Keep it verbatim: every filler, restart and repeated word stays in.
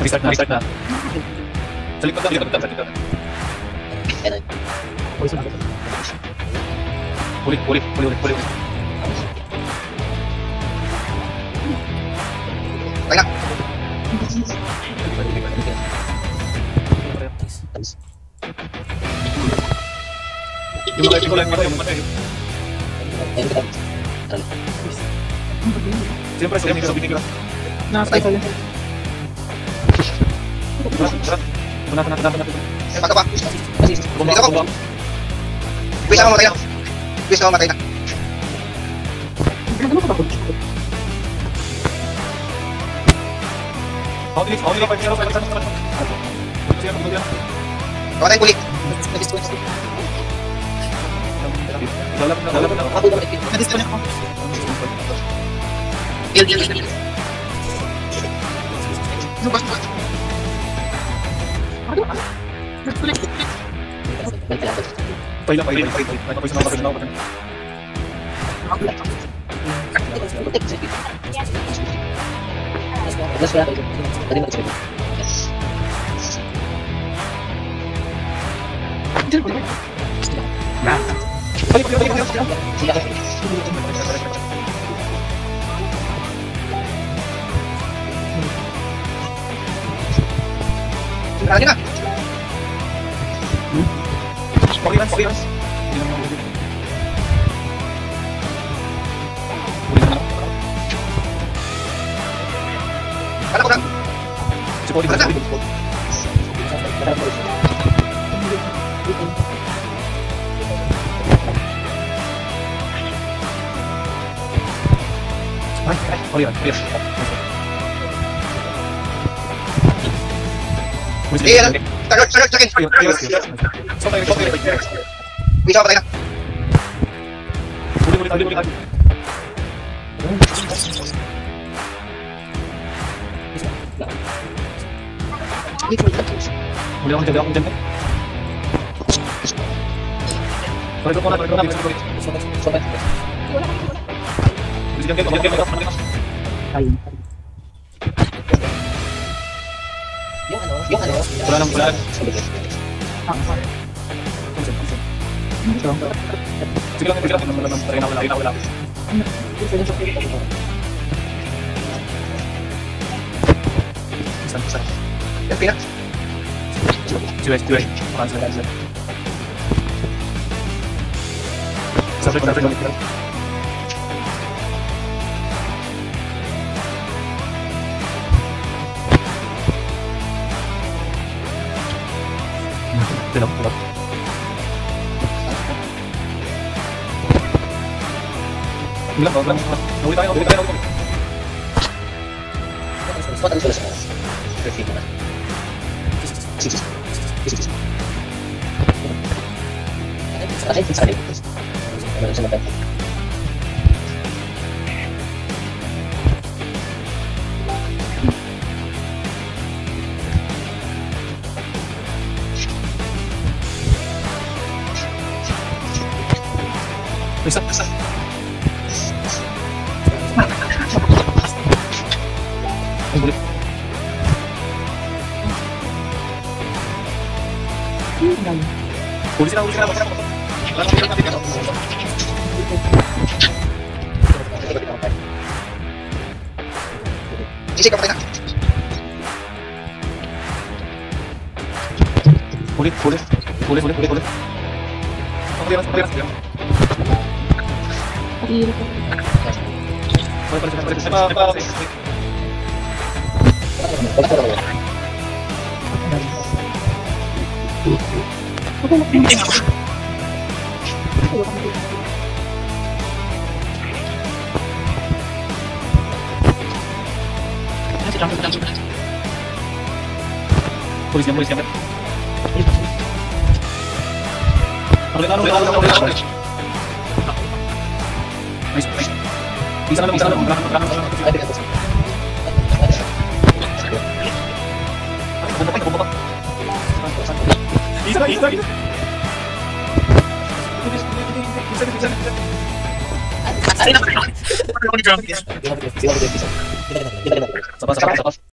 Restart na, restart na. Sa likod lang, sa likod lang, sa likod lang. Ulit, ulit, ulit, ulit, ulit. Okay na. Yung mga ipin ko lang, yung mga yung mga siyempre, siyempre, sabihin ko lang. Nakasakay pala. Sarap, sarap. Punat, punat, punat, punat. Eh, pato pa. Bumba, Dito ko. bumba. Quiz ako matay na. Quiz ako matay na. Ano ka ba? Ako tilis, ako tilis, five zero, five zero, five zero. Sige, pagod yan. Kamatay puli. Lalap na, lalap na. Na-disconnect ako. Heal, heal, heal. Lubas, lubas. Ano ka? Disconnect. Pahila, pahila, pahila, pahila. Pahila, pahila, pahila, pahila. Nah. Balik, balik, balik, balik. Lagi na. Pakilas, pakilas. Kala ko na. Support, support, support. Ay, ay, pakilas, pakilas. Eh, ano? Tarot, tarot, sakin. Sokay, sokay. Quiz ako matay na. Ulit, ulit, ulit, ulit. Muli akong dyan, akong dyan. Sorry ko na, sorry ko na. Bisigan kayo, bisigan kayo. Ayun. Yung ano? Yung ano? Wala nang wala. Ito. Sige lang, sige lang. Wala nang wala, wala, wala. Isan, isan. Yan, pina. Cuek, cuek. Pansa, pansa. Sampai, sampai, sampai. Tidak, tidak. Bilang, bilang, bilang. Naulit tayo, naulit tayo, naulit tayo. Spot ang sulas mo. Perfect naman. Bakit sa akin? Ano sa mata? Bisa, bisa. Boleh. Polisi na, polisi na, polisi na. Sisik ako tayo na. Boleh, boleh. Boleh, boleh, boleh, boleh. Pakiras, pakiras, pakiras. Pag-iirip ko. Boleh, boleh, boleh. Apa, apa, apa. Polisi, polisi, polisi. Boleh, boleh, boleh, boleh, boleh. Nice, nice. Bisa na, bisa na. Berangkat, berangkat. Bumaba pa, bumaba pa. Isa na, isa, isa. Bisa, bisa, bisa. Sapas, sapas, sapas.